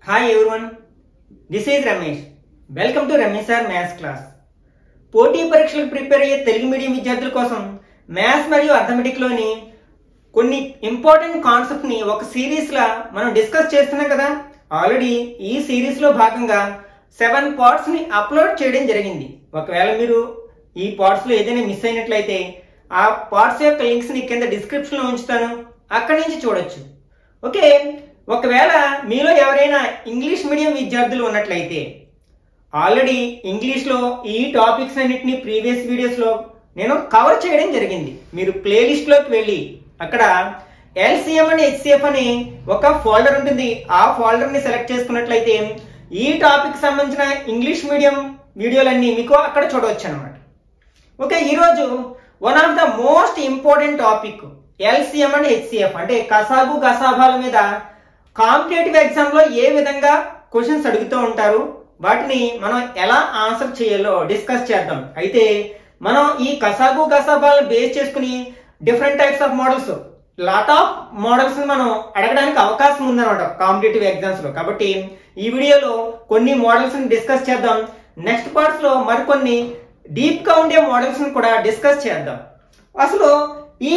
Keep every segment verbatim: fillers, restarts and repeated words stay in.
Hi everyone, this is Ramesh. Welcome to Ramesh Sir Maths class. పోటీ పరీక్షలకు prepare అయ్యే Telugu medium విద్యార్థుల కోసం మ్యాథ్స్ మరియు అర్థమెటిక్ లోని కొన్ని ఇంపార్టెంట్ కాన్సెప్ట్ ని ఒక సిరీస్ లా మనం డిస్కస్ చేస్తున్నాం కదా. ఆల్రెడీ ఈ సిరీస్ లో భాగంగా సెవెన్ పార్ట్స్ ని అప్లోడ్ చేయడం జరిగింది. ఒకవేళ మీరు ఈ పార్ట్స్ లో ఏదైనా మిస్ అయినట్లయితే ఆ పార్ట్స్ యొక్క లింక్స్ ని కింద డిస్క్రిప్షన్ లో ఉంచుతాను, అక్కడి నుంచి చూడొచ్చు. ఓకే, ఒకవేళ మీలో ఎవరైనా ఇంగ్లీష్ మీడియం విద్యార్థులు ఉన్నట్లయితే ఆల్రెడీ ఇంగ్లీష్లో ఈ టాపిక్స్ అన్నిటిని ప్రీవియస్ వీడియోస్లో నేను కవర్ చేయడం జరిగింది. మీరు ప్లేలిస్ట్లోకి వెళ్ళి అక్కడ ఎల్సిఎం అండ్ హెచ్సిఎఫ్ అని ఒక ఫోల్డర్ ఉంటుంది, ఆ ఫోల్డర్ని సెలెక్ట్ చేసుకున్నట్లయితే ఈ టాపిక్ సంబంధించిన ఇంగ్లీష్ మీడియం వీడియోలన్నీ మీకు అక్కడ చూడవచ్చు అనమాట. ఓకే, ఈరోజు one of the most important topic LCM and HCF అంటే కసాగు గసాభాల మీద కాంపిటేటివ్ ఎగ్జామ్ లో ఏ విధంగా క్వశ్చన్స్ అడుగుతూ ఉంటారు, వాటిని మనం ఎలా ఆన్సర్ చేయాలో డిస్కస్ చేద్దాం. అయితే మనం ఈ కసాగు గసాభాలను బేస్ చేసుకుని different types of models lot of models మనం అడగడానికి అవకాశం ఉందన్నమాట కాంపిటేటివ్ ఎగ్జామ్స్ లో. కాబట్టి ఈ వీడియోలో కొన్ని మోడల్స్ ని డిస్కస్ చేద్దాం. నెక్స్ట్ పార్ట్స్ లో మరికొన్ని డీప్ గా ఉండే మోడల్స్ ని కూడా డిస్కస్ చేద్దాం. అసలు ఈ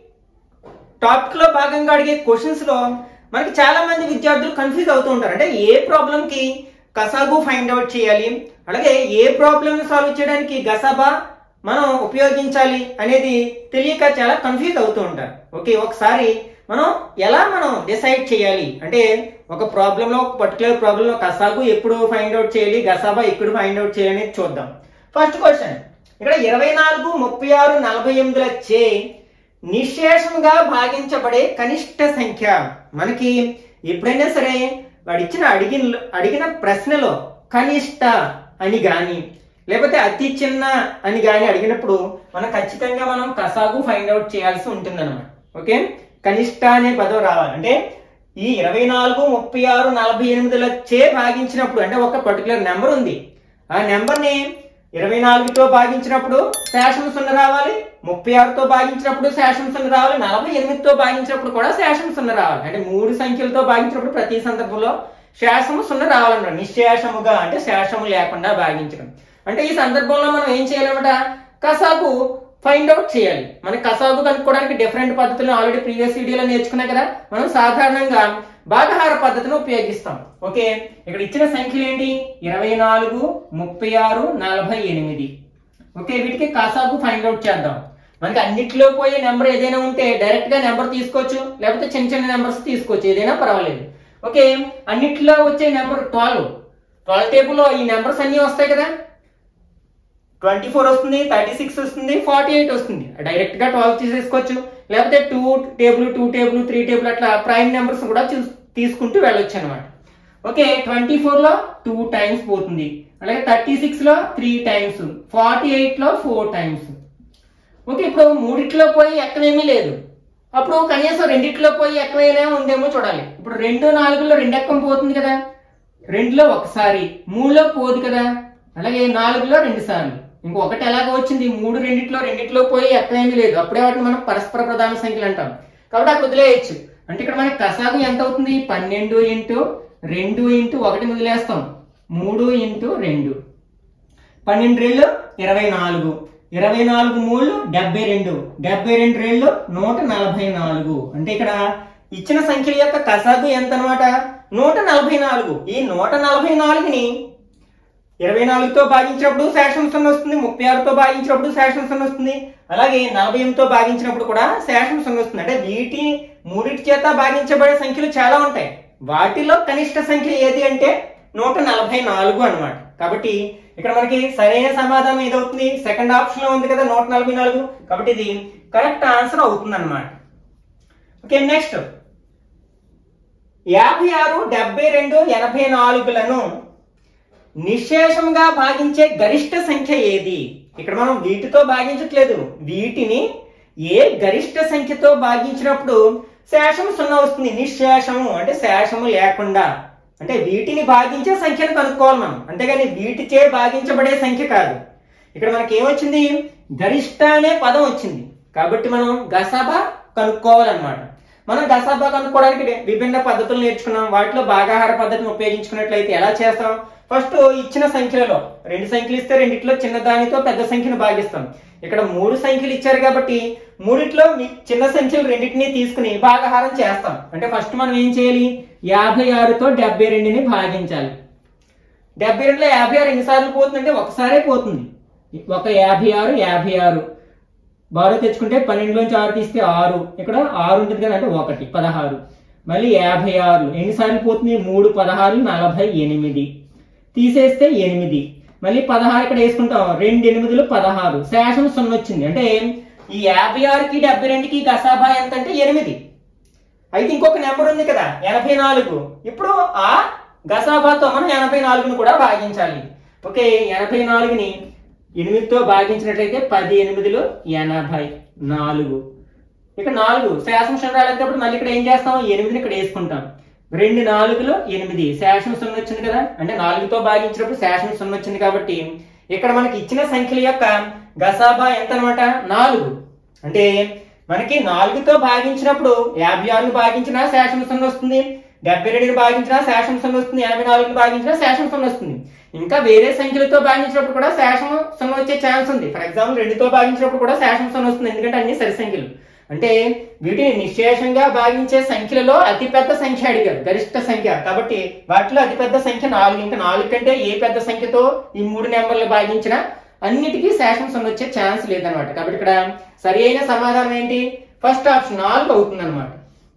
టాపిక్ లో భాగంగా అడిగే క్వశ్చన్స్ లో మనకి చాలా మంది విద్యార్థులు కన్ఫ్యూజ్ అవుతూ ఉంటారు. అంటే ఏ ప్రాబ్లం కి కసాగు ఫైండ్ అవుట్ చేయాలి, అలాగే ఏ ప్రాబ్లమ్ సాల్వ్ చేయడానికి గసాబా మనం ఉపయోగించాలి అనేది తెలియక చాలా కన్ఫ్యూజ్ అవుతూ ఉంటారు. ఓకే, ఒకసారి మనం ఎలా మనం డిసైడ్ చేయాలి అంటే ఒక ప్రాబ్లమ్ లో ఒక పర్టికులర్ ప్రాబ్లమ్ లో కసాగు ఎప్పుడు ఫైండ్ అవుట్ చేయాలి, గసాబా ఎప్పుడు ఫైండ్ అవుట్ చేయాలి అనేది చూద్దాం. ఫస్ట్ క్వశ్చన్, ఇక్కడ ఇరవై నాలుగు ముప్పై ఆరు నలభై ఎనిమిదిల చే నిశ్శేషంగా భాగించబడే కనిష్ట సంఖ్య. మనకి ఎప్పుడైనా సరే వాడు ఇచ్చిన అడిగిన అడిగిన ప్రశ్నలో కనిష్ట అని గాని లేకపోతే అతి చిన్న అని గాని అడిగినప్పుడు మనం ఖచ్చితంగా మనం కసాగు ఫైండ్ అవుట్ చేయాల్సి ఉంటుంది అనమాట. ఓకే, కనిష్ట అనే పదం రావాలి అంటే ఈ ఇరవై నాలుగు ముప్పై ఆరు నలభై ఎనిమిదిల చే భాగించినప్పుడు అంటే ఒక పర్టికులర్ నెంబర్ ఉంది, ఆ నెంబర్ ని ఇరవై నాలుగుతో భాగించినప్పుడు శేషం సున్నా రావాలి, ముప్పై ఆరుతో భాగించినప్పుడు శేషం సున్నా రావాలి, నలభై ఎనిమిదితో భాగించినప్పుడు కూడా శేషం సున్నా రావాలి. అంటే మూడు సంఖ్యలతో భాగించినప్పుడు ప్రతి సందర్భంలో శేషము సున్నా రావాలన్నమాట. నిశ్శేషముగా అంటే శేషము లేకుండా భాగించడం. అంటే ఈ సందర్భంలో మనం ఏం చేయాలన్నమాట, కసాగు ఫైండ్ అవుట్ చేయాలి. మన కసాగు కనుక్కోవడానికి డిఫరెంట్ పద్ధతులను ఆల్రెడీ ప్రీవియస్ వీడియోలో నేర్చుకున్నాం కదా. మనం సాధారణంగా భాగహార పద్ధతిని ఉపయోగిస్తాం. ఓకే, ఇక్కడ ఇచ్చిన సంఖ్యలు ఏంటి, ఇరవై నాలుగు ముప్పై ఆరు నలభై ఎనిమిది. ఓకే, వీటికి కసాగు ఫైండ్ అవుట్ చేద్దాం. మనకి అన్నిట్లో పోయే నెంబర్ ఏదైనా ఉంటే డైరెక్ట్ గా నెంబర్ తీసుకోవచ్చు, లేకపోతే చిన్న చిన్న నెంబర్స్ తీసుకోవచ్చు, ఏదైనా పర్వాలేదు. ఓకే, అన్నిట్లో వచ్చే నెంబర్ ట్వెల్వ్ ట్వెల్వ్ టేబుల్ లో ఈ నెంబర్స్ అన్ని వస్తాయి కదా. ట్వంటీ ఫోర్ వస్తుంది, థర్టీ సిక్స్ వస్తుంది, ఫార్టీ ఎయిట్ వస్తుంది. డైరెక్ట్ గా ట్వెల్వ్ తీసేసుకోవచ్చు, లేకపోతే two table two table three table అట్లా ప్రైమ్ నెంబర్స్ కూడా తీసుకుంటూ వెళ్ళొచ్చు అనమాట. ఓకే, ట్వంటీ ఫోర్ లో టూ టైమ్స్ పోతుంది, అలాగే థర్టీ సిక్స్ లో త్రీ టైమ్స్, ఫార్టీ ఎయిట్ లో ఫోర్ టైమ్స్. ఓకే, ఇప్పుడు మూడిట్లో పోయి ఎక్కడేమీ లేదు, అప్పుడు కనీసం రెండిట్లో పోయి ఎక్కడైనా ఉందేమో చూడాలి. ఇప్పుడు రెండు నాలుగులో రెండు ఎక్కం పోతుంది కదా, రెండులో ఒకసారి, మూడులో పోదు కదా, అలాగే నాలుగులో రెండు సార్లు. ఇంకొకటి ఎలాగ వచ్చింది, మూడు రెండిట్లో రెండిట్లో పోయి ఎక్కడేమీ లేదు, అప్పుడే వాటిని మనం పరస్పర ప్రధాన సంఖ్యలు అంటాం. కాబట్టి అక్కడ వదిలేయచ్చు. అంటే ఇక్కడ మనకి కసాగు ఎంత అవుతుంది, పన్నెండు ఇంటూ రెండు ఇంటూ ఒకటి వదిలేస్తాం, మూడు ఇంటూ రెండు, పన్నెండు రెండు ఇరవై నాలుగు, ఇరవై నాలుగు మూడు డెబ్బై రెండు, డెబ్బై రెండు రెండు నూట నలభై నాలుగు. అంటే ఇక్కడ ఇచ్చిన సంఖ్యల యొక్క కసాగు ఎంత అనమాట, నూట నలభై నాలుగు. ఈ నూట నలభై నాలుగుని ఇరవై నాలుగుతో భాగించినప్పుడు శేషం సున్నా వస్తుంది, ముప్పై ఆరుతో భాగించినప్పుడు శేషం సున్నా వస్తుంది, అలాగే నలభై ఎనిమిదితో భాగించినప్పుడు కూడా శేషం సున్నా వస్తుంది. అంటే వీటి మూడింటి చేత భాగించబడే సంఖ్యలు చాలా ఉంటాయి, వాటిలో కనిష్ట సంఖ్య ఏది అంటే నూట నలభై నాలుగు అనమాట. కాబట్టి ఇక్కడ మనకి సరైన సమాధానం ఏదవుతుంది, సెకండ్ ఆప్షన్ లో ఉంది కదా నూట నలభై నాలుగు. కాబట్టి ఇది కరెక్ట్ ఆన్సర్ అవుతుంది అనమాట. ఓకే, నెక్స్ట్ యాభై ఆరు డెబ్బై రెండు ఎనభై నాలుగులను నిశ్శేషంగా భాగించే గరిష్ట సంఖ్య ఏది. ఇక్కడ మనం వీటితో భాగించట్లేదు, వీటిని ఏ గరిష్ట సంఖ్యతో భాగించినప్పుడు శేషము సున్నా వస్తుంది. నిశ్శేషము అంటే శేషము లేకుండా, అంటే వీటిని భాగించే సంఖ్యను కనుక్కోవాలి మనం, అంతేగాని వీటిచే భాగించబడే సంఖ్య కాదు. ఇక్కడ మనకి ఏమొచ్చింది, గరిష్ట అనే పదం వచ్చింది, కాబట్టి మనం గసాబా కనుక్కోవాలన్నమాట. మనం గసాబా కనుక్కోవడానికి విభిన్న పద్ధతులు నేర్చుకున్నాం. వాటిలో భాగాహార పద్ధతిని ఉపయోగించుకున్నట్లయితే ఎలా చేస్తాం? ఫస్ట్ ఇచ్చిన సంఖ్యలలో రెండు సంఖ్యలు ఇస్తే రెండిట్లో చిన్న దానితో పెద్ద సంఖ్యను భాగిస్తాం. ఇక్కడ మూడు సంఖ్యలు ఇచ్చారు కాబట్టి మూడిట్లో చిన్న సంఖ్యలు రెండింటినీ తీసుకుని భాగాహారం చేస్తాం. అంటే ఫస్ట్ మనం ఏం చేయాలి? యాభై ఆరుతో డెబ్బై రెండుని భాగించాలి. డెబ్బై రెండులో యాభై ఆరు ఎన్నిసార్లు పోతుందంటే ఒకసారే పోతుంది. ఒక యాభై ఆరు యాభై ఆరు బారో తెచ్చుకుంటే పన్నెండులోంచి ఆరు తీస్తే ఆరు, ఇక్కడ ఆరు ఉంటుంది కదా అంటే ఒకటి పదహారు. మళ్ళీ యాభై ఆరు ఎన్నిసార్లు పోతుంది? మూడు పదహారు నలభై ఎనిమిది తీసేస్తే ఎనిమిది, మళ్ళీ పదహారు ఇక్కడ వేసుకుంటాం, రెండు ఎనిమిదిలు పదహారు, శేషం సున్నా వచ్చింది. అంటే ఈ యాభై ఆరుకి డెబ్బై రెండుకి గసాబా ఎంత అంటే ఎనిమిది. అయితే ఇంకొక నెంబర్ ఉంది కదా ఎనభై నాలుగు. ఇప్పుడు ఆ గసాబాతో మనం ఎనభై నాలుగును కూడా భాగించాలి. ఓకే, ఎనభై నాలుగుని ఎనిమిదితో భాగించినట్లయితే పది ఎనిమిదిలో ఎనభై నాలుగు. ఇక్కడ నాలుగు శేషం సున్నా రాలేటప్పుడు మళ్ళీ ఇక్కడ ఏం చేస్తాం? ఎనిమిదిని ఇక్కడ వేసుకుంటాం. రెండు నాలుగులో ఎనిమిది, శేషం సున్నా వచ్చింది కదా, అంటే నాలుగుతో భాగించినప్పుడు శేషం సున్నా వచ్చింది. కాబట్టి ఇక్కడ మనకి ఇచ్చిన సంఖ్యల యొక్క గసాబా ఎంత అనమాట? నాలుగు. అంటే మనకి నాలుగుతో భాగించినప్పుడు యాభై ఆరును భాగించినా శేషం సున్నా వస్తుంది, డెబ్బై రెండుని భాగించినా శేషం సున్నా వస్తుంది, ఎనభై నాలుగుని భాగించినా శేషం సున్నా వస్తుంది. ఇంకా వేరే సంఖ్యలతో భాగించినప్పుడు కూడా శేషం సున్నా వచ్చే ఛాన్స్ ఉంది. ఫర్ ఎగ్జాంపుల్ రెండుతో భాగించినప్పుడు కూడా శేషం సున్నా వస్తుంది, ఎందుకంటే అన్ని సరి సంఖ్యలు. అంటే వీటిని నిశ్శేషంగా భాగించే సంఖ్యలలో అతిపెద్ద సంఖ్య అడిగారు, గరిష్ట సంఖ్య. కాబట్టి వాటిలో అతిపెద్ద సంఖ్య నాలుగు. ఇంకా నాలుగు కంటే ఏ పెద్ద సంఖ్యతో ఈ మూడు నెంబర్లు భాగించినా అన్నిటికీ శేషం సున్నా వచ్చే ఛాన్స్ లేదనమాట. కాబట్టి ఇక్కడ సరి అయిన సమాధానం ఏంటి? ఫస్ట్ ఆప్షన్ నాలుగు అవుతుంది అనమాట.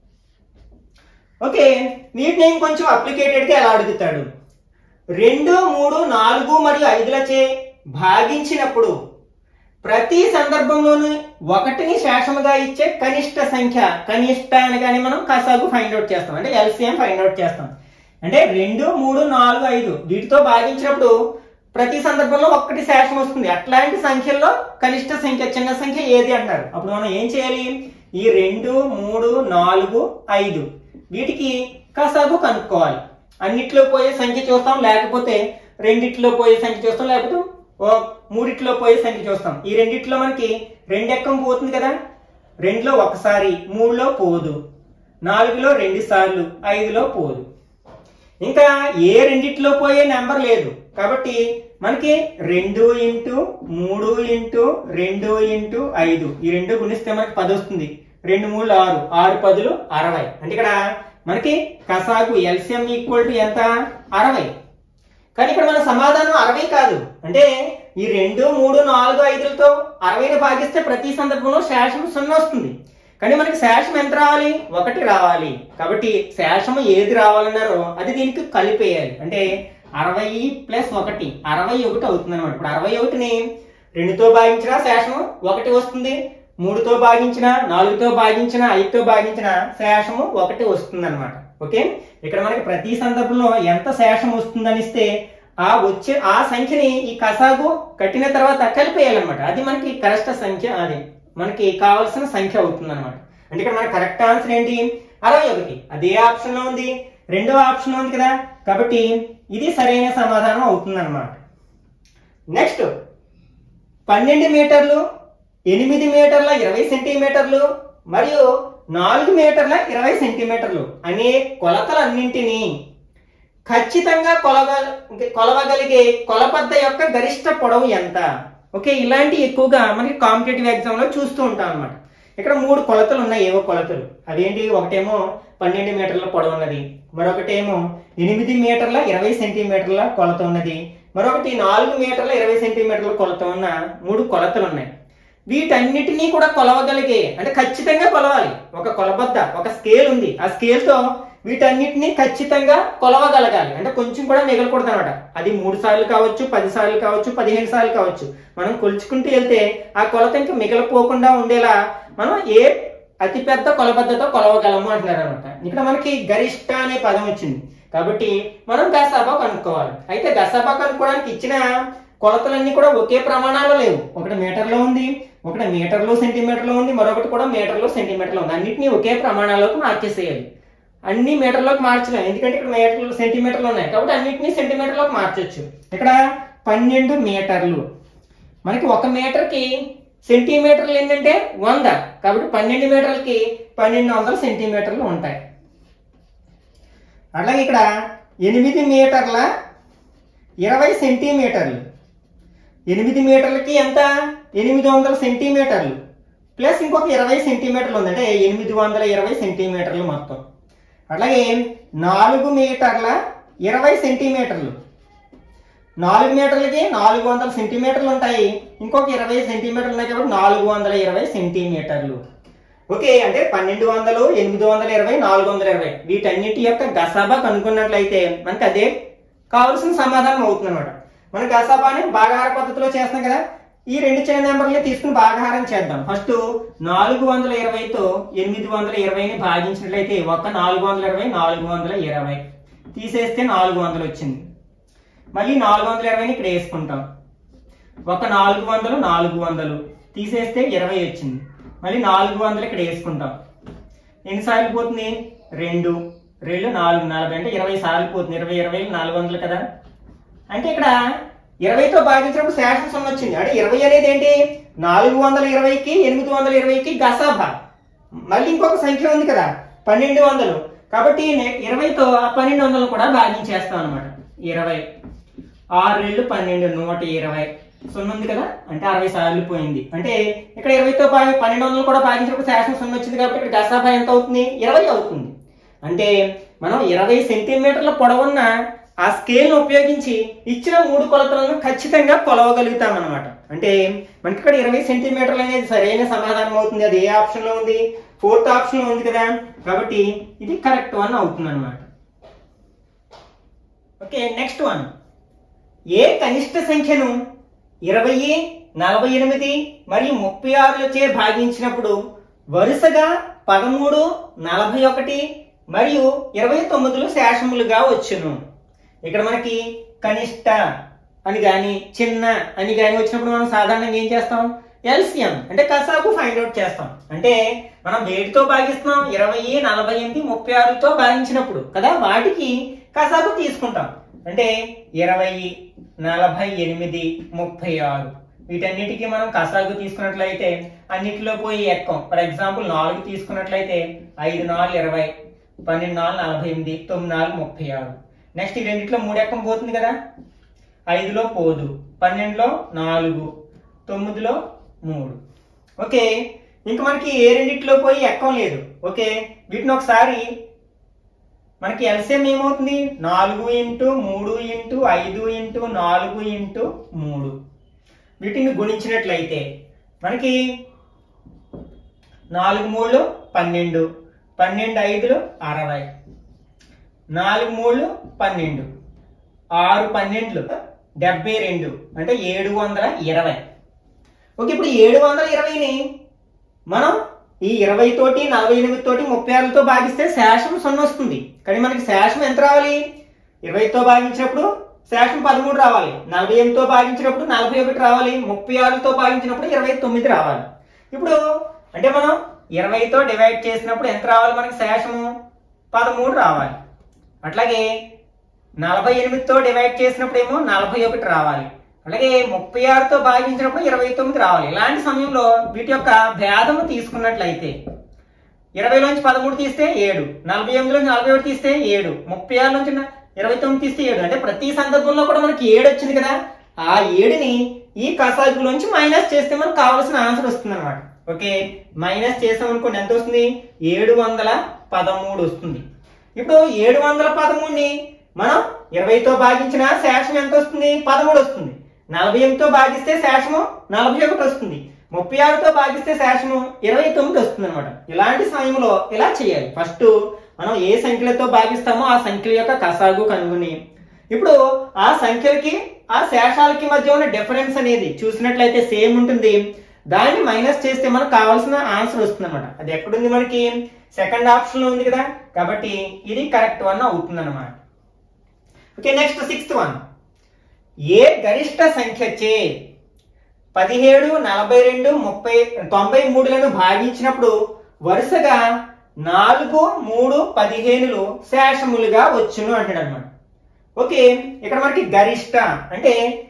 ఓకే, వీటిని ఇంకొంచెం అప్లికేటెడ్ గా ఎలా అడుగుతాడు? రెండు మూడు నాలుగు మరియు ఐదులచే భాగించినప్పుడు ప్రతి సందర్భంలోనూ ఒకటిని శేషముగా ఇచ్చే కనిష్ట సంఖ్య, కనిష్ట అనగానే మనం కసాగు ఫైండ్ అవుట్ చేస్తాం, అంటే ఎల్సిఎం ఫైండ్ అవుట్ చేస్తాం. అంటే రెండు మూడు నాలుగు ఐదు వీటితో భాగించినప్పుడు ప్రతి సందర్భంలో ఒక్కటి శేషం వస్తుంది. అట్లాంటి సంఖ్యల్లో కనిష్ట సంఖ్య, చిన్న సంఖ్య ఏది అంటారు? అప్పుడు మనం ఏం చేయాలి? ఈ రెండు మూడు నాలుగు ఐదు వీటికి కసాగు కనుక్కోవాలి. అన్నిట్లో పోయే సంఖ్య చూస్తాం, లేకపోతే రెండిట్లో పోయే సంఖ్య చూస్తాం, లేకపోతే మూడిట్లో పోయే సంఖ్య చూస్తాం. ఈ రెండిట్లో మనకి రెండు ఎక్కం పోతుంది కదా, రెండులో ఒకసారి, మూడులో పోదు, నాలుగులో రెండు సార్లు, ఐదులో పోదు. ఇంకా ఏ రెండిట్లో పోయే నెంబర్ లేదు. కాబట్టి మనకి రెండు ఇంటూ మూడు ఇంటూ రెండు ఇంటూ ఐదు ఈ రెండు గుణిస్తే మనకి పది వస్తుంది. రెండు మూడు ఆరు, ఆరు పదులు అరవై. అంటే ఇక్కడ మనకి కసాగు ఎల్సిఎం ఈక్వల్ టు ఎంత? అరవై. కానీ ఇక్కడ మన సమాధానం అరవై కాదు. అంటే ఈ రెండు మూడు నాలుగు ఐదులతో అరవైని భాగిస్తే ప్రతి సందర్భంలో శేషం సున్నా వస్తుంది. కానీ మనకి శేషం ఎంత రావాలి? ఒకటి రావాలి. కాబట్టి శేషము ఏది రావాలన్నారో అది దీనికి కలిపేయాలి. అంటే అరవై ప్లస్ ఒకటి అరవై ఒకటి అవుతుంది అనమాట. ఇప్పుడు అరవై ఒకటిని రెండుతో భాగించినా శేషము ఒకటి వస్తుంది, మూడుతో భాగించిన, నాలుగుతో భాగించిన, ఐదుతో భాగించిన శేషము ఒకటి వస్తుంది అనమాట. ఓకే, ఇక్కడ మనకి ప్రతి సందర్భంలో ఎంత శేషం వస్తుందని ఇస్తే ఆ వచ్చే ఆ సంఖ్యని ఈ కసాగు కట్టిన తర్వాత కలిపేయాలన్నమాట. అది మనకి కరెక్ట్ సంఖ్య, అది మనకి కావాల్సిన సంఖ్య అవుతుంది అనమాట. అంటే ఇక్కడ మనకి కరెక్ట్ ఆన్సర్ ఏంటి? అరవై ఒకటి. అదే ఆప్షన్ లో ఉంది, రెండో ఆప్షన్ లో ఉంది కదా, కాబట్టి ఇది సరైన సమాధానం అవుతుంది అనమాట. నెక్స్ట్, పన్నెండు మీటర్లు, ఎనిమిది మీటర్ల ఇరవై సెంటీమీటర్లు మరియు నాలుగు మీటర్ల ఇరవై సెంటీమీటర్లు అనే కొలతలన్నింటినీ ఖచ్చితంగా కొలవ కొలవగలిగే కొలబద్ద యొక్క గరిష్ట పొడవు ఎంత? ఓకే, ఇలాంటి ఎక్కువగా మనకి కాంపిటేటివ్ ఎగ్జామ్ లో చూస్తూ ఉంటాం అనమాట. ఇక్కడ మూడు కొలతలు ఉన్నాయి, ఏవో కొలతలు. అదేంటి? ఒకటేమో పన్నెండు మీటర్ల పొడవు ఉన్నది, మరొకటేమో ఎనిమిది మీటర్ల ఇరవై సెంటీమీటర్ల కొలత ఉన్నది, మరొకటి నాలుగు మీటర్ల ఇరవై సెంటీమీటర్ల కొలత ఉన్న మూడు కొలతలు ఉన్నాయి. వీటన్నిటినీ కూడా కొలవగలిగే, అంటే ఖచ్చితంగా కొలవాలి. ఒక కొలబద్ద, ఒక స్కేల్ ఉంది, ఆ స్కేల్ తో వీటన్నిటిని ఖచ్చితంగా కొలవగలగాలి. అంటే కొంచెం కూడా మిగలకూడదు అనమాట. అది మూడు సార్లు కావచ్చు, పది సార్లు కావచ్చు, పదిహేను సార్లు కావచ్చు. మనం కొలుచుకుంటూ వెళ్తే ఆ కొలత ఇంకా మిగలపోకుండా ఉండేలా మనం ఏ అతిపెద్ద కొలబద్దతో కొలవగలము అంటున్నారు అనమాట. ఇక్కడ మనకి గరిష్ట అనే పదం వచ్చింది కాబట్టి మనం గసాబా కనుక్కోవాలి. అయితే గసాబా కనుక్కోవడానికి ఇచ్చిన కొలతలన్నీ కూడా ఒకే ప్రమాణాలు లేవు. ఒకటి మీటర్లో ఉంది, ఒకటి మీటర్లో సెంటీమీటర్లో ఉంది, మరొకటి కూడా మీటర్లో సెంటీమీటర్లో ఉంది. అన్నింటినీ ఒకే ప్రమాణాలకు మార్చేసేయాలి. అన్ని మీటర్లోకి మార్చలేము, ఎందుకంటే ఇక్కడ మీటర్లు సెంటీమీటర్లు ఉన్నాయి కాబట్టి అన్నింటినీ సెంటీమీటర్లోకి మార్చొచ్చు. ఇక్కడ పన్నెండు మీటర్లు, మనకి ఒక మీటర్కి సెంటీమీటర్లు ఏంటంటే వంద, కాబట్టి పన్నెండు మీటర్లకి పన్నెండు వందల సెంటీమీటర్లు ఉంటాయి. అట్లాగే ఇక్కడ ఎనిమిది మీటర్ల ఇరవై సెంటీమీటర్లు, ఎనిమిది మీటర్లకి ఎంత ఎనిమిది వందల సెంటీమీటర్లు ప్లస్ ఇంకొక ఇరవై సెంటీమీటర్లు ఉంది, అంటే ఎనిమిది వందల ఇరవై సెంటీమీటర్లు మొత్తం. అట్లాగే నాలుగు మీటర్ల ఇరవై సెంటీమీటర్లు, నాలుగు మీటర్లకి నాలుగు వందల సెంటీమీటర్లు ఉంటాయి, ఇంకొక ఇరవై సెంటీమీటర్లు ఉన్నాయి కాబట్టి నాలుగు వందల ఇరవై సెంటీమీటర్లు. ఓకే, అంటే పన్నెండు వందలు ఎనిమిది వందల ఇరవై నాలుగు వందల ఇరవై వీటన్నిటి యొక్క గసాబా కనుక్కున్నట్లయితే మనకి అదే కావాల్సిన సమాధానం అవుతుంది అనమాట. మన గసాబాని భాగాహార పద్ధతిలో చేస్తాం కదా, ఈ రెండు చిన్న నెంబర్లు తీసుకుని భాగాహారం చేద్దాం. ఫస్ట్ నాలుగు వందల ఇరవైతో ఎనిమిది వందల ఇరవైని భాగించినట్లయితే ఒక నాలుగు వందల ఇరవై నాలుగు వందల ఇరవై తీసేస్తే నాలుగు వందలు వచ్చింది. మళ్ళీ నాలుగు వందల ఇరవైని ఇక్కడ వేసుకుంటాం, ఒక నాలుగు వందలు నాలుగు వందలు తీసేస్తే ఇరవై వచ్చింది. మళ్ళీ నాలుగు వందలు ఇక్కడ వేసుకుంటాం, ఎన్నిసార్లు పోతుంది రెండు, రెండు నాలుగు నలభై అంటే ఇరవై సార్లు పోతుంది, ఇరవై ఇరవై నాలుగు వందలు కదా. అంటే ఇక్కడ ఇరవైతో భాగించినప్పుడు శేషం సున్నా వచ్చింది, అంటే ఇరవై అనేది ఏంటి నాలుగు వందల ఇరవైకి ఎనిమిది వందల ఇరవైకి గసాబా. మళ్ళీ ఇంకొక సంఖ్య ఉంది కదా పన్నెండు వందలు, కాబట్టి ఇరవైతో ఆ పన్నెండు వందలు కూడా భాగించేస్తాం అనమాట. ఇరవై ఆరు రెండు పన్నెండు నూట ఇరవై సున్నా ఉంది కదా, అంటే అరవై సార్లు పోయింది. అంటే ఇక్కడ ఇరవైతో పన్నెండు వందలు కూడా భాగించినప్పుడు శేషం సున్నా వచ్చింది కాబట్టి ఇక్కడ గసాబా ఎంత అవుతుంది ఇరవై అవుతుంది. అంటే మనం ఇరవై సెంటీమీటర్ల పొడవున్న ఆ స్కేల్ ఉపయోగించి ఇచ్చిన మూడు కొలతలను ఖచ్చితంగా కొలవగలుగుతాం అనమాట. అంటే మనకి ఇక్కడ ఇరవై సెంటీమీటర్లు అనేది సరైన సమాధానం అవుతుంది. అది ఏ ఆప్షన్ లో ఉంది ఫోర్త్ ఆప్షన్ లో ఉంది కదా, కాబట్టి ఇది కరెక్ట్ వన్ అవుతుంది అనమాట. Okay, next one. ఏ కనిష్ట సంఖ్యను ఇరవై నలభై ఎనిమిది మరియు ముప్పై ఆరులచే భాగించినప్పుడు వరుసగా పదమూడు నలభై ఒకటి మరియు ఇరవై తొమ్మిదిలు శేషములుగా వచ్చును. ఇక్కడ మనకి కనిష్ట అని గాని చిన్న అని గాని వచ్చినప్పుడు మనం సాధారణంగా ఏం చేస్తాం ఎల్సిఎం అంటే కసాబు ఫైండ్ అవుట్ చేస్తాం. అంటే మనం వేటితో భాగిస్తున్నాం ఇరవై నలభై ఎనిమిది ముప్పై ఆరుతో భాగించినప్పుడు కదా, వాటికి కసాబు తీసుకుంటాం. అంటే ఇరవై నలభై ఎనిమిది ముప్పై ఆరు వీటన్నిటికీ మనం కసాగు తీసుకున్నట్లయితే అన్నిటిలో పోయి ఎక్కం. ఫర్ ఎగ్జాంపుల్ నాలుగు తీసుకున్నట్లయితే ఐదు నాలుగు ఇరవై, పన్నెండు నాలుగు నలభై ఎనిమిది, తొమ్మిది నాలుగు ముప్పై ఆరు. నెక్స్ట్ ఈ రెండిట్లో మూడు ఎక్కం పోతుంది కదా, ఐదులో పోదు, పన్నెండులో నాలుగు, తొమ్మిదిలో మూడు. ఓకే, ఇంకా మనకి ఏ రెండిట్లో పోయి ఎక్కం లేదు. ఓకే, వీటిని ఒకసారి మనకి ఎల్సిఎం ఏమవుతుంది నాలుగు ఇంటూ మూడు ఇంటూ ఐదు ఇంటూ నాలుగు ఇంటూ మూడు. వీటిని గుణించినట్లయితే మనకి నాలుగు మూడు పన్నెండు, పన్నెండు ఐదులు అరవై, నాలుగు మూడు పన్నెండు, ఆరు పన్నెండులు డెబ్బై రెండు అంటే ఏడు వందల ఇరవై. ఓకే, ఇప్పుడు ఏడు వందల ఇరవైని మనం ఈ ఇరవై తోటి నలభై ఎనిమిది తోటి ముప్పై ఆరుతో భాగిస్తే శేషం సున్నా వస్తుంది. కానీ మనకి శేషం ఎంత రావాలి ఇరవైతో భాగించినప్పుడు శేషం పదమూడు రావాలి, నలభై ఎనిమిదితో భాగించినప్పుడు నలభై ఒకటి రావాలి, ముప్పై ఆరుతో భాగించినప్పుడు ఇరవై తొమ్మిది రావాలి. ఇప్పుడు అంటే మనం ఇరవైతో డివైడ్ చేసినప్పుడు ఎంత రావాలి మనకి శేషము పదమూడు రావాలి. అట్లాగే నలభై ఎనిమిదితో డివైడ్ చేసినప్పుడు ఏమో నలభై ఒకటి రావాలి. అలాగే ముప్పై ఆరుతో భాగించినప్పుడు ఇరవై తొమ్మిది రావాలి. ఇలాంటి సమయంలో వీటి యొక్క భేదము తీసుకున్నట్లయితే ఇరవైలోంచి పదమూడు తీస్తే ఏడు, నలభై ఎనిమిదిలోంచి నలభై ఒకటి తీస్తే ఏడు, ముప్పై ఆరు నుంచి ఇరవై తొమ్మిది తీస్తే ఏడు. అంటే ప్రతి సందర్భంలో కూడా మనకి ఏడు వచ్చింది కదా, ఆ ఏడుని ఈ కసాగులోంచి మైనస్ చేస్తే మనకు కావాల్సిన ఆన్సర్ వస్తుంది అనమాట. ఓకే, మైనస్ చేసాం అనుకోండి ఎంత వస్తుంది ఏడు వందల పదమూడు వస్తుంది. ఇప్పుడు ఏడు వందల పదమూడుని మనం ఇరవైతో భాగించిన శేషం ఎంత వస్తుంది పదమూడు వస్తుంది, నలభై ఎనిమిదితో భాగిస్తే శేషము నలభై ఒకటి వస్తుంది, ముప్పై ఆరుతో భాగిస్తే శేషము ఇరవై తొమ్మిది వస్తుంది అనమాట. ఇలాంటి సమయంలో ఇలా చేయాలి. ఫస్ట్ మనం ఏ సంఖ్యలతో భాగిస్తామో ఆ సంఖ్యల యొక్క కసాగు కనుగొని ఇప్పుడు ఆ సంఖ్యలకి ఆ శేషాలకి మధ్య ఉన్న డిఫరెన్స్ అనేది చూసినట్లయితే సేమ్ ఉంటుంది, దాన్ని మైనస్ చేస్తే మనకు కావాల్సిన ఆన్సర్ వస్తుంది అనమాట. అది ఎక్కడుంది మనకి సెకండ్ ఆప్షన్ లో ఉంది కదా, కాబట్టి ఇది కరెక్ట్ వన్ అవుతుంది అనమాట. Okay, next sixth one. ఏ గరిష్ట సంఖ్యచే పదిహేడు నలభై రెండు ముప్పై తొంభై మూడులను భాగించినప్పుడు వరుసగా నాలుగు మూడు పదిహేనులు శేషములుగా వచ్చును అంటాడు అనమాట. ఓకే, ఇక్కడ మనకి గరిష్ట అంటే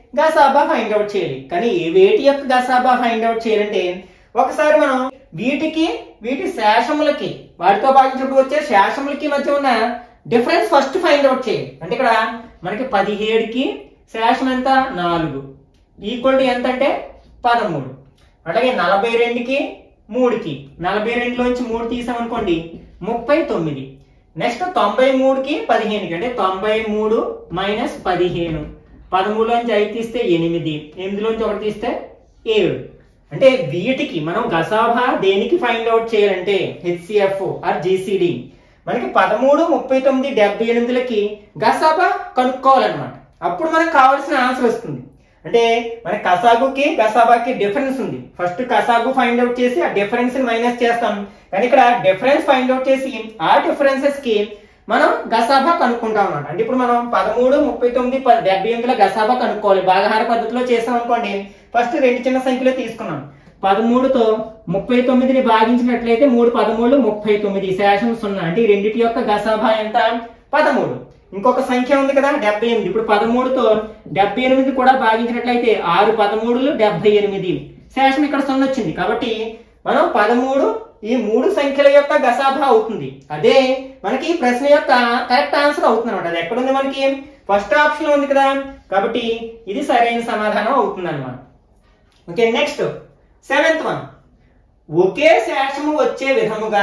గసాబా ఫైండ్ అవుట్ చేయాలి. కానీ వేటి యొక్క గసాబా ఫైండ్ అవుట్ చేయాలంటే ఒకసారి మనం వీటికి వీటి శేషములకి వాటితో భాగించినప్పుడు వచ్చే శేషములకి మధ్య ఉన్న డిఫరెన్స్ ఫస్ట్ ఫైండ్ అవుట్ చేయాలి. అంటే ఇక్కడ మనకి పదిహేడుకి శేషం ఎంత నాలుగు ఈక్వల్ టు ఎంత అంటే పదమూడు. అలాగే నలభై రెండుకి మూడుకి నలభై రెండులోంచి మూడు తీసామనుకోండి ముప్పై తొమ్మిది. నెక్స్ట్ తొంభై మూడుకి పదిహేనుకి అంటే తొంభై మూడు మైనస్ పదిహేను. పదమూడులోంచి ఐదు తీస్తే ఎనిమిది, ఎనిమిదిలోంచి ఒకటి తీస్తే ఏడు. అంటే వీటికి మనం గసాబా దేనికి ఫైండ్ అవుట్ చేయాలంటే హెచ్సిఎఫ్ ఆర్ జిసిడి మనకి పదమూడు ముప్పై తొమ్మిది డెబ్బై ఎనిమిదిలకి గసాబా కనుక్కోవాలన్నమాట. అప్పుడు మనకు కావాల్సిన ఆన్సర్ వస్తుంది. అంటే మన కసాగుకి గసాబాకి డిఫరెన్స్ ఉంది. ఫస్ట్ కసాగు ఫైండ్ అవుట్ చేసి ఆ డిఫరెన్స్ మైనస్ చేస్తాం. కానీ ఇక్కడ డిఫరెన్స్ ఫైండ్ అవుట్ చేసి ఆ డిఫరెన్సెస్ కి మనం గసాబా కనుక్కుంటాం అన్నమాట. అంటే ఇప్పుడు మనం పదమూడు ముప్పై తొమ్మిది డెబ్బై ఎనిమిదిలో గసాబా కనుక్కోవాలి. భాగహార పద్ధతిలో చేసాం అనుకోండి. ఫస్ట్ రెండు చిన్న సంఖ్యలో తీసుకున్నాం. పదమూడుతో ముప్పై తొమ్మిదిని భాగించినట్లయితే మూడు పదమూడు ముప్పై తొమ్మిది శేషం సున్నా. అంటే ఈ రెండింటి యొక్క గసాబా ఎంత పదమూడు. ఇంకొక సంఖ్య ఉంది కదా డెబ్బై ఎనిమిది. ఇప్పుడు పదమూడుతో డెబ్బై ఎనిమిది కూడా భాగించినట్లయితే ఆరు పదమూడులు డెబ్బై ఎనిమిది శేషం ఇక్కడ సున్నా వచ్చింది. కాబట్టి మనం పదమూడు ఈ మూడు సంఖ్యల యొక్క గసాబా అవుతుంది. అదే మనకి ప్రశ్న యొక్క కరెక్ట్ ఆన్సర్ అవుతుంది అనమాట. అది ఎక్కడుంది మనకి ఫస్ట్ ఆప్షన్ ఉంది కదా. కాబట్టి ఇది సరైన సమాధానం అవుతుంది అనమాట. Okay next seventh one. ఒకే శేషము వచ్చే విధముగా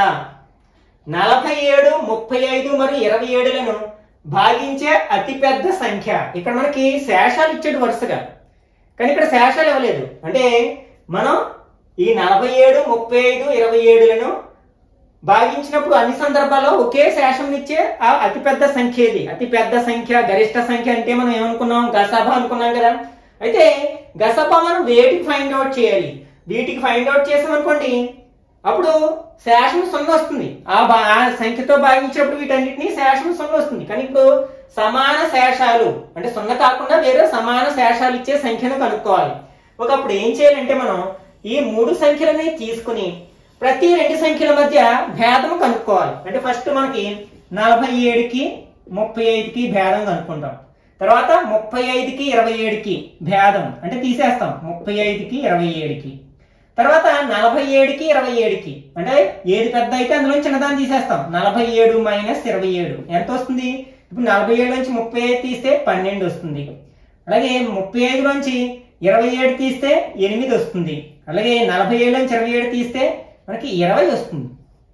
నలభై ఏడు ముప్పై ఐదు మరియు ఇరవై ఏడులను భాగించే అతిపెద్ద సంఖ్య. ఇక్కడ మనకి శేషాలు ఇచ్చేది వరుసగా, కానీ ఇక్కడ శేషాలు ఇవ్వలేదు. అంటే మనం ఈ నలభై ఏడు ముప్పై ఐదు ఇరవై ఏడులను భాగించినప్పుడు అన్ని సందర్భాల్లో ఒకే శేషం ఇచ్చే ఆ అతిపెద్ద సంఖ్య ఇది. అతిపెద్ద సంఖ్య గరిష్ట సంఖ్య అంటే మనం ఏమనుకున్నాం గసాబా అనుకున్నాం కదా. అయితే గసాబా మనం వేటికి ఫైండ్ అవుట్ చేయాలి. వీటికి ఫైండ్ అవుట్ చేసామనుకోండి అప్పుడు శేషం సున్నా వస్తుంది. ఆ సంఖ్యతో భాగించినప్పుడు వీటన్నిటిని శేషం సున్నా వస్తుంది. కానీ ఇప్పుడు సమాన శేషాలు అంటే సున్నా కాకుండా వేరే సమాన శేషాలు ఇచ్చే సంఖ్యను కనుక్కోవాలి. ఒకప్పుడు ఏం చేయాలంటే మనం ఈ మూడు సంఖ్యలని తీసుకుని ప్రతి రెండు సంఖ్యల మధ్య భేదం కనుక్కోవాలి. అంటే ఫస్ట్ మనకి నలభై ఏడుకి ముప్పై ఐదుకి భేదం కనుక్కుంటాం. తర్వాత ముప్పై ఐదుకి ఇరవై ఏడుకి భేదం అంటే తీసేస్తాం ముప్పై ఐదుకి ఇరవై ఏడుకి. తర్వాత నలభై ఏడుకి ఇరవై ఏడుకి అంటే ఏది పెద్ద అయితే అందులో చిన్నదాన్ని తీసేస్తాం. నలభై ఏడు మైనస్ ఇరవై ఏడు ఎంత వస్తుంది? ఇప్పుడు నలభై ఏడు నుంచి ముప్పై ఐదు తీస్తే పన్నెండు వస్తుంది. అలాగే ముప్పై ఐదు నుంచి ఇరవై ఏడు తీస్తే ఎనిమిది వస్తుంది. అలాగే నలభై ఏడు నుంచి ఇరవై ఏడు తీస్తే మనకి ఇరవై వస్తుంది.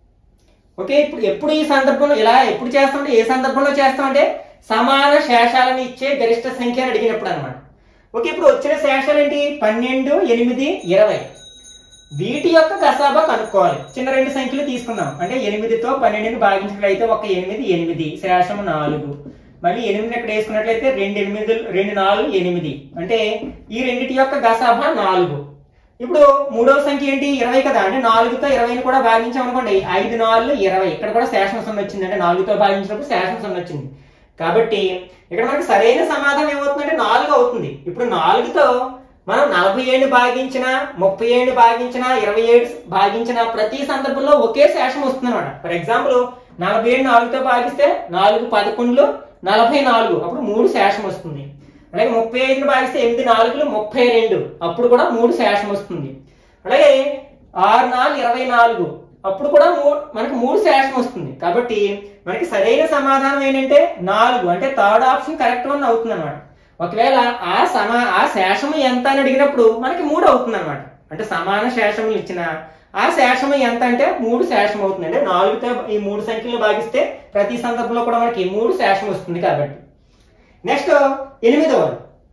ఓకే ఇప్పుడు ఎప్పుడు ఈ సందర్భంలో ఇలా ఎప్పుడు చేస్తామంటే ఏ సందర్భంలో చేస్తామంటే సమాన శేషాలను ఇచ్చే గరిష్ట సంఖ్యను అడిగినప్పుడు అనమాట. ఓకే ఇప్పుడు వచ్చిన శేషాలు ఏంటి? పన్నెండు ఎనిమిది ఇరవై. వీటి యొక్క గసాబా కనుక్కోవాలి. చిన్న రెండు సంఖ్యలు తీసుకుందాం. అంటే ఎనిమిదితో పన్నెండుని భాగించినట్లయితే ఒక ఎనిమిది ఎనిమిది శేషం నాలుగు. మళ్ళీ ఎనిమిదిని ఇక్కడ వేసుకున్నట్లయితే రెండు ఎనిమిది రెండు నాలుగు ఎనిమిది అంటే ఈ రెండింటి యొక్క గసాబా నాలుగు. ఇప్పుడు మూడవ సంఖ్య ఏంటి? ఇరవై కదా. అంటే నాలుగుతో ఇరవైని కూడా భాగించాం అనుకోండి ఐదు నాలుగు ఇరవై. ఇక్కడ కూడా శేషం సున్నా వచ్చింది. అంటే నాలుగుతో భాగించినప్పుడు శేషం సున్నా వచ్చింది. కాబట్టి ఇక్కడ మనకి సరైన సమాధానం ఏమవుతుందంటే నాలుగు అవుతుంది. ఇప్పుడు నాలుగుతో మనం నలభై ఏడు భాగించిన ముప్పై ఏడు భాగించిన ఇరవై ఏడు భాగించిన ప్రతి సందర్భంలో ఒకే శేషం వస్తుంది అనమాట. ఫర్ ఎగ్జాంపుల్ నలభై ఏడు నాలుగుతో భాగిస్తే నాలుగు పదకొండులు నలభై నాలుగు అప్పుడు మూడు శేషం వస్తుంది. అలాగే ముప్పై ఐదుని భాగిస్తే ఎనిమిది నాలుగులు ముప్పై రెండు అప్పుడు కూడా మూడు శేషం వస్తుంది. అలాగే ఆరు నాలుగు ఇరవై నాలుగు అప్పుడు కూడా మూడు మనకి మూడు శేషం వస్తుంది. కాబట్టి మనకి సరైన సమాధానం ఏంటంటే నాలుగు. అంటే థర్డ్ ఆప్షన్ కరెక్ట్ వన్ అవుతుంది అనమాట. ఒకవేళ ఆ సమా ఆ శేషము ఎంత అని అడిగినప్పుడు మనకి మూడు అవుతుంది అనమాట. అంటే సమాన శేషములు ఇచ్చిన ఆ శేషము ఎంత అంటే మూడు శేషం అవుతుంది. అంటే నాలుగుతో ఈ మూడు సంఖ్యలు భాగిస్తే ప్రతి సందర్భంలో కూడా మనకి మూడు శేషం వస్తుంది. కాబట్టి నెక్స్ట్ ఎనిమిదవ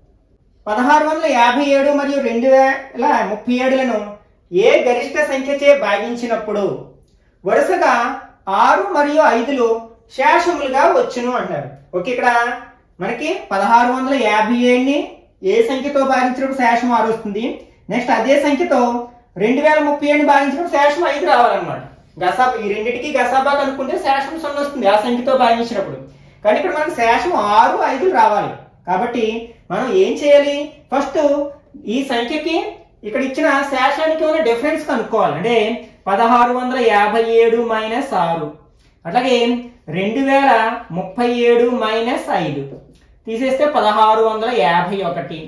పదహారు వందల యాభై ఏడు మరియు రెండు వేల ముప్పై ఏడులను ఏ గరిష్ట సంఖ్యచే భాగించినప్పుడు వరుసగా ఆరు మరియు ఐదులు శేషములుగా వచ్చును అంటారు. ఓకే ఇక్కడ మనకి పదహారు వందల యాభై ఏడుని ఏ సంఖ్యతో భాగించినప్పుడు శేషం ఆరు వస్తుంది. నెక్స్ట్ అదే సంఖ్యతో రెండు వేల ముప్పై ఏడుని భాగించినప్పుడు శేషం ఐదు రావాలన్నమాట. గసాబా ఈ రెండింటికి గసాబా కనుక్కుంటే శేషం సున్నా వస్తుంది ఆ సంఖ్యతో భాగించినప్పుడు. కానీ ఇక్కడ మనకి శేషం ఆరు ఐదు రావాలి. కాబట్టి మనం ఏం చేయాలి? ఫస్ట్ ఈ సంఖ్యకి ఇక్కడ ఇచ్చిన శేషానికి ఉన్న డిఫరెన్స్ కనుక్కోవాలి. అంటే పదహారు వందల యాభై ఏడు మైనస్ ఆరు అట్లాగే రెండు వేల ముప్పై ఏడు మైనస్ ఐదు తీసేస్తే పదహారు వందల యాభై ఒకటి.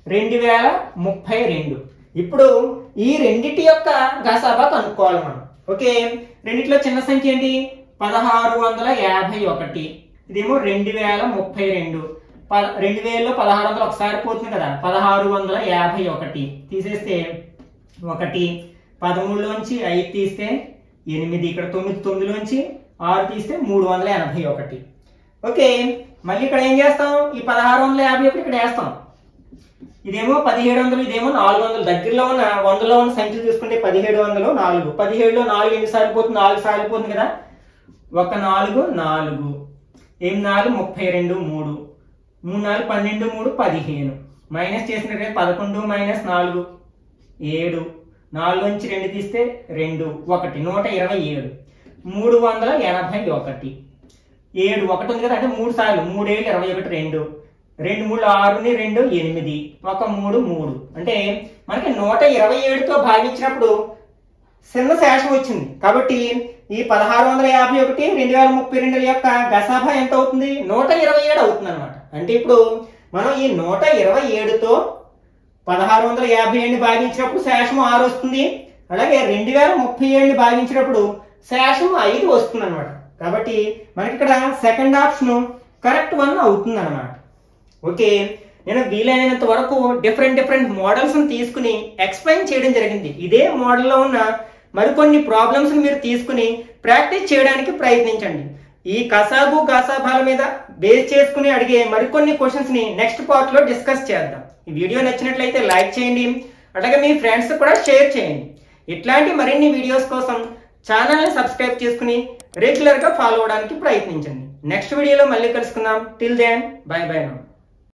రెండు వేల ముప్పై రెండు. ఇప్పుడు ఈ రెండిటి యొక్క గసాబా కనుక్కోవాలి మనం. ఓకే, రెండిట్లో చిన్న సంఖ్య ఏంటి? పదహారు వందల యాభై ఒకటి. ఇదేమో రెండు వేల ముప్పై రెండు. ప రెండు వేలలో పదహారు వందలు ఒకసారి పోతుంది కదా, పదహారు వందల యాభై ఒకటి తీసేస్తే ఒకటి, పదమూడులోంచి ఐదు తీస్తే ఎనిమిది, ఇక్కడ తొమ్మిది, తొమ్మిదిలోంచి ఆరు తీస్తే మూడు వందల ఎనభై ఒకటి. ఓకే, మళ్ళీ ఇక్కడ ఏం చేస్తాం? ఈ పదహారు వందల యాభై ఒకటి ఇక్కడ వేస్తాం. ఇదేమో పదిహేడు వందలు, ఇదేమో నాలుగు వందలు. దగ్గరలో ఉన్న వందలో ఉన్న సంఖ్యలు చూసుకుంటే పదిహేడు వందలు నాలుగు, పదిహేడులో నాలుగు ఎన్ని సార్లు పోతుంది? నాలుగు సార్లు పోతుంది కదా. ఒక నాలుగు నాలుగు, ఏం నాలుగు ముప్పై రెండు, మూడు మూడు నాలుగు పన్నెండు, మూడు పదిహేను. మైనస్ చేసినట్లయితే పదకొండు మైనస్ నాలుగు ఏడు, నాలుగు నుంచి రెండు తీస్తే రెండు, ఒకటి, నూట ఇరవై ఏడు. మూడు వందల ఎనభై ఒకటి. ఏడు ఒకటి ఉంది కదా, అంటే మూడు సార్లు, మూడేళ్ళు ఇరవై ఒకటి, రెండు రెండు మూడు ఆరుని రెండు ఎనిమిది, ఒక మూడు మూడు. అంటే మనకి నూట ఇరవై ఏడుతో భాగించినప్పుడు చిన్న శేషం వచ్చింది. కాబట్టి ఈ పదహారు వందల యాభై ఒకటి రెండు వేల ముప్పై రెండు యొక్క గసాభా ఎంత అవుతుంది? నూట ఇరవై ఏడు అవుతుంది అనమాట. అంటే ఇప్పుడు మనం ఈ నూట ఇరవై ఏడుతో పదహారు వందల యాభై ఏడుని భాగించినప్పుడు శేషం ఆరు వస్తుంది. అలాగే రెండు వేల ముప్పై ఏడుని భాగించినప్పుడు శేషం ఐదు వస్తుంది అనమాట. కాబట్టి మనకి ఇక్కడ సెకండ్ ఆప్షన్ కరెక్ట్ వన్ అవుతుంది అనమాట. ఓకే, నేను వీలైనంత వరకు డిఫరెంట్ డిఫరెంట్ మోడల్స్ తీసుకుని ఎక్స్ప్లెయిన్ చేయడం జరిగింది. ఇదే మోడల్లో ఉన్న మరికొన్ని ప్రాబ్లమ్స్ మీరు తీసుకుని ప్రాక్టీస్ చేయడానికి ప్రయత్నించండి. ఈ కసాబు గసాబాల మీద బేస్ చేసుకుని అడిగే మరికొన్ని క్వశ్చన్స్ ని నెక్స్ట్ పార్ట్ లో డిస్కస్ చేద్దాం. ఈ వీడియో నచ్చినట్లయితే లైక్ చేయండి, అలాగే మీ ఫ్రెండ్స్ కూడా షేర్ చేయండి. ఇట్లాంటి మరిన్ని వీడియోస్ కోసం ఛానల్ ని సబ్స్క్రైబ్ చేసుకుని రెగ్యులర్ గా ఫాలో అవడానికి ప్రయత్నించండి. నెక్స్ట్ వీడియోలో మళ్ళీ కలుసుకుందాం. Till then bye bye now.